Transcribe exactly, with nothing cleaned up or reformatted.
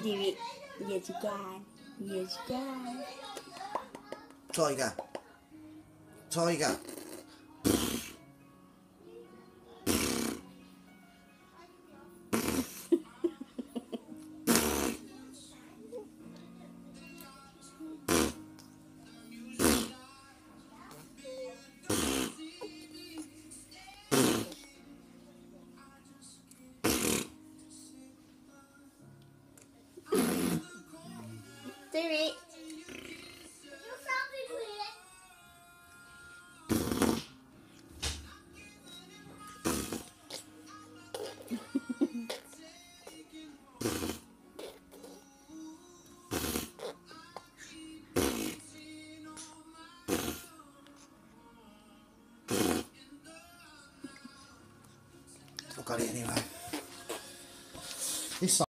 it. Yes, you can. Yes, you can. Tiger. Tiger. Do it. I've got it anyway. This